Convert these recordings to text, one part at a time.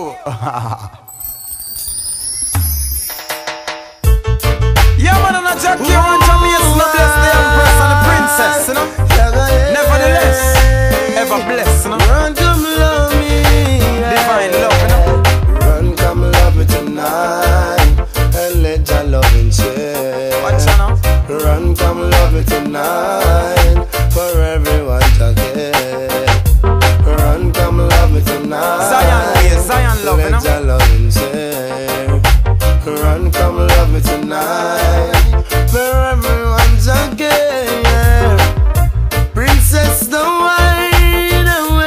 Yo! Yeah, man, I'm not Jackie. I want to bless the Empress and the Princess, you know? Nevertheless, ever blessed, you know? Run, come love me. Divine love, you know? Run, come love me tonight, and let your loving share. Watch out now. Run, come love me tonight, for everyone to care. Run, come love me tonight. Zion love, you know? Let your loving share. Run, come love me tonight, for everyone to care. Princess, don't hide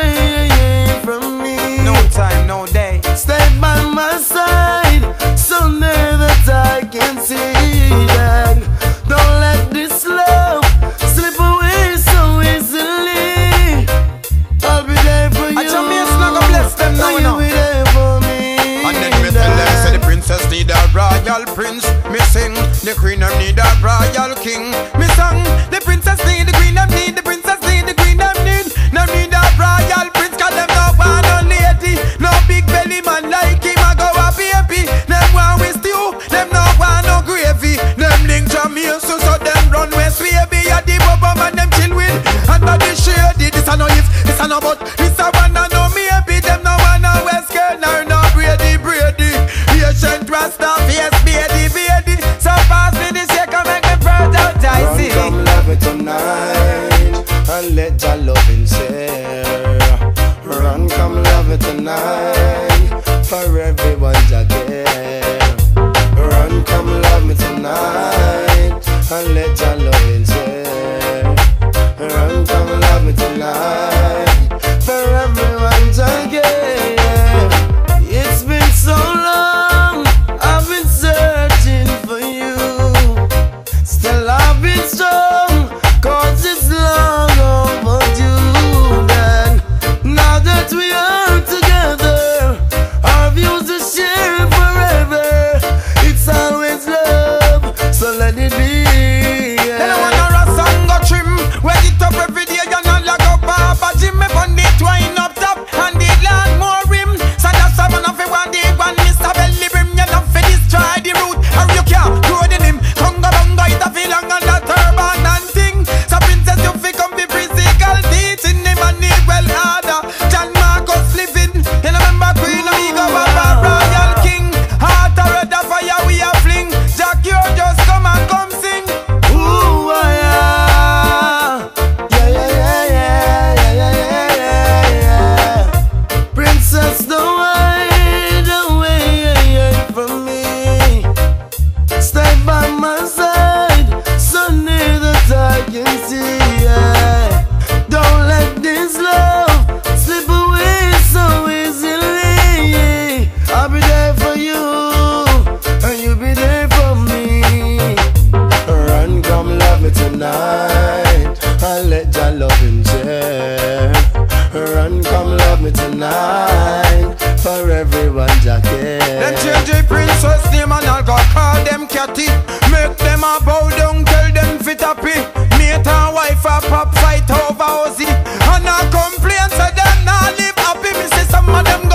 away from me. No time, no day. Stay by my side, so near that I can see that. Don't let this love slip away so easily. I'll be there for you. I tell me it's not gonna bless them now, you know? You'll be there for me. And then me tell them, say the princess need a royal prince. Me sing, the queen them need a royal king. Me song, the princess need, the queen them need, the princess need, the queen them need. Them need a royal prince, cause them no want no lady. No big belly man like him, I go a baby. Them want with stew, them no want no gravy. Them link Jamaica, so them run west, baby. A the bubble man, them chill with. Under the shady, this a no if, this a no but. This a one and no maybe. Them no want no west girl, no Brady. Patient Rasta, face baby. So pass me this year, come make me proud out, I see. Run, come love me tonight, and let your loving share. Run, come love me tonight, for everyone to care. Run, come love me tonight, and let your loving share. Run, come love me tonight, for everyone to care. It's been so long, I've been searching for you. Still I've been strong, cause it's long overdue. Then, now that we are together, our views are shared forever. It's always love, so let it be. Then I wanna rust and go trim. Wet it up every day, you know, like up Papa Jim. Me pon the twine up top, and the land more rim. So that's why man, if you want the one, Mr. Belly Brim, you know, for destroy the root. Or you can't grow the limb. Conga bonga, it a feel long on the turban and thing. So princess, you fi come be physical teaching. Him and need well harder. John Marcus living. You know, remember Queen Amigo, Papa Royal King. Heart a red a fire, we a fling. Jack, you just come and come sing. Ooh, yeah. Princess, don't hide away from me. Stay by my side, so near that I can see. Yeah. Don't let this love slip away so easily. I'll be there for you, and you'll be there for me. Run, come love me tonight, and let your loving share. Run, come love me tonight, for everyone to care. Them change the princess name and I'll go call them catty. Make them a bow down, tell them fit happy. Mate and wife a pop fight over Ozzy. And I complain, say them not live happy. Me say some of them go